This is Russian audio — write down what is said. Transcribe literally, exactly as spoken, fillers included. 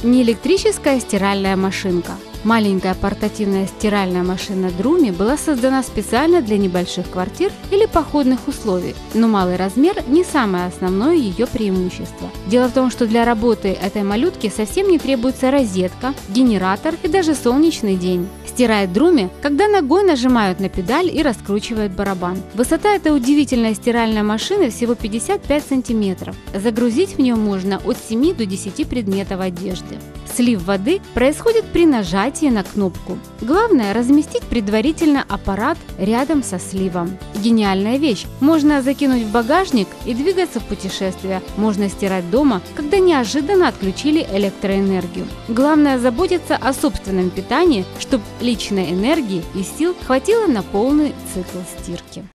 Неэлектрическая стиральная машинка. Маленькая портативная стиральная машина Друми была создана специально для небольших квартир или походных условий, но малый размер не самое основное ее преимущество. Дело в том, что для работы этой малютки совсем не требуется розетка, генератор и даже солнечный день. Стирает Друми, когда ногой нажимают на педаль и раскручивают барабан. Высота этой удивительной стиральной машины всего пятьдесят пять сантиметров. Загрузить в нее можно от семи до десяти предметов одежды. Слив воды происходит при нажатии на кнопку. Главное разместить предварительно аппарат рядом со сливом. Гениальная вещь! Можно закинуть в багажник и двигаться в путешествие. Можно стирать дома, когда неожиданно отключили электроэнергию. Главное заботиться о собственном питании, чтобы личной энергии и сил хватило на полный цикл стирки.